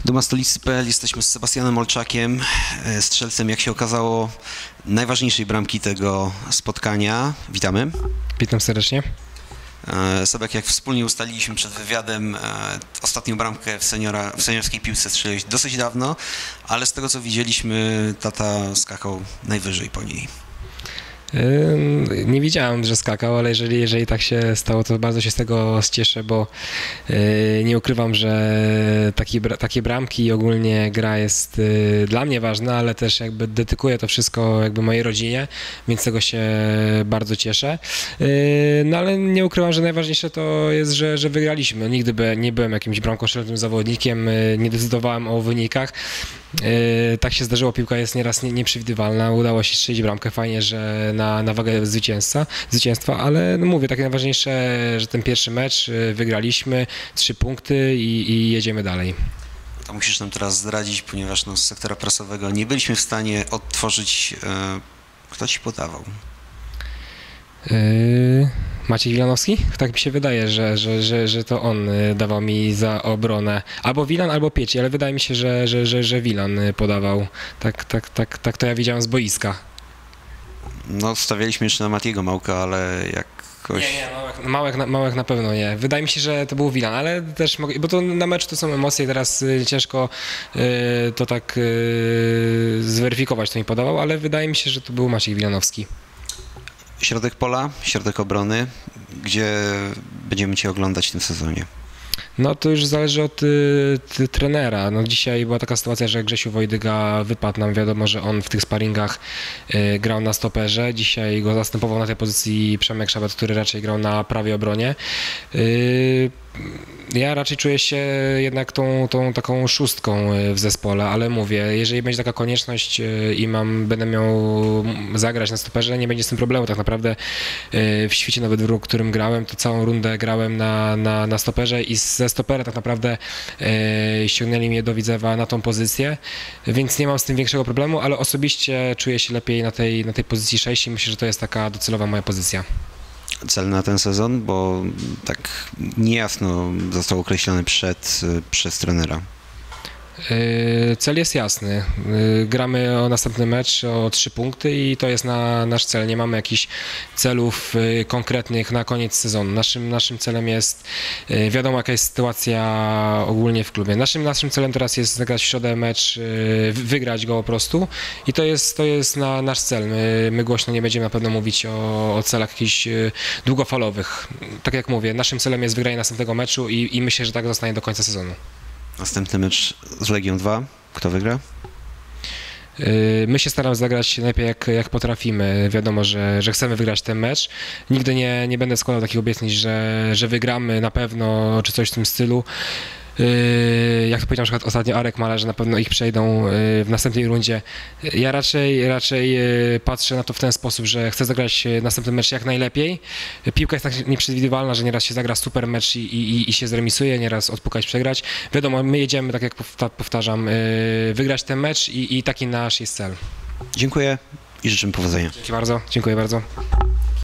Doma Stolicy.pl, jesteśmy z Sebastianem Olczakiem, strzelcem, jak się okazało, najważniejszej bramki tego spotkania. Witamy. Witam serdecznie. Sebek, jak wspólnie ustaliliśmy przed wywiadem, ostatnią bramkę w seniorskiej piłce strzeliłeś dosyć dawno, ale z tego co widzieliśmy, tata skakał najwyżej po niej. Nie wiedziałem, że skakał, ale jeżeli tak się stało, to bardzo się z tego cieszę, bo nie ukrywam, że takie bramki i ogólnie gra jest dla mnie ważna, ale też jakby dedykuję to wszystko jakby mojej rodzinie, więc z tego się bardzo cieszę. No ale nie ukrywam, że najważniejsze to jest, że wygraliśmy. Nigdy nie byłem jakimś bramkostrzelnym zawodnikiem, nie decydowałem o wynikach. Tak się zdarzyło, piłka jest nieraz nieprzewidywalna, udało się strzelić bramkę, fajnie, że na wagę zwycięstwa, ale no mówię, takie najważniejsze, że ten pierwszy mecz wygraliśmy, 3 punkty i jedziemy dalej. To musisz nam teraz zdradzić, ponieważ z sektora prasowego nie byliśmy w stanie odtworzyć, kto ci podawał. Maciej Wilanowski? Tak mi się wydaje, że to on dawał mi za obronę. Albo Wilan, albo Pieci, ale wydaje mi się, że Wilan podawał. Tak to ja widziałem z boiska. No, stawialiśmy jeszcze na Matiego Małka, ale jakoś... Nie, Małek na pewno nie. Wydaje mi się, że to był Wilan, ale też mogę, bo to na meczu to są emocje, teraz ciężko to tak zweryfikować, kto mi podawał, ale wydaje mi się, że to był Maciej Wilanowski. Środek pola, środek obrony, gdzie będziemy Cię oglądać w tym sezonie? No to już zależy od trenera. No dzisiaj była taka sytuacja, że Grzesiu Wojdyga wypadł nam. Wiadomo, że on w tych sparingach grał na stoperze. Dzisiaj go zastępował na tej pozycji Przemek Szabat, który raczej grał na prawej obronie. Ja raczej czuję się jednak tą taką szóstką w zespole, ale mówię, jeżeli będzie taka konieczność i będę miał zagrać na stoperze, nie będzie z tym problemu. Tak naprawdę w świecie nawet w którym grałem, to całą rundę grałem na stoperze i ze stopera tak naprawdę ściągnęli mnie do Widzewa na tą pozycję, więc nie mam z tym większego problemu, ale osobiście czuję się lepiej na tej pozycji 6 i myślę, że to jest taka docelowa moja pozycja. Cel na ten sezon, bo tak niejasno został określony przez trenera. Cel jest jasny. Gramy o następny mecz o 3 punkty i to jest nasz cel. Nie mamy jakichś celów konkretnych na koniec sezonu. Naszym celem jest, wiadomo jaka jest sytuacja ogólnie w klubie. Naszym celem teraz jest zagrać w środę mecz, wygrać go po prostu i to jest nasz cel. My głośno nie będziemy na pewno mówić o celach jakichś długofalowych. Tak jak mówię, naszym celem jest wygranie następnego meczu i myślę, że tak zostanie do końca sezonu. Następny mecz z Legią 2. Kto wygra? My się staramy zagrać najlepiej jak potrafimy. Wiadomo, że chcemy wygrać ten mecz. Nigdy nie będę składał takich obietnic, że wygramy na pewno, czy coś w tym stylu. Jak to powiedział na przykład ostatnio Arek Malarz, że na pewno ich przejdą w następnej rundzie. Ja raczej patrzę na to w ten sposób, że chcę zagrać następny mecz jak najlepiej. Piłka jest tak nieprzewidywalna, że nieraz się zagra super mecz i się zremisuje, nieraz odpukać, przegrać. Wiadomo, my jedziemy, tak jak powtarzam, wygrać ten mecz i taki nasz jest cel. Dziękuję i życzę powodzenia. Dziękuję bardzo.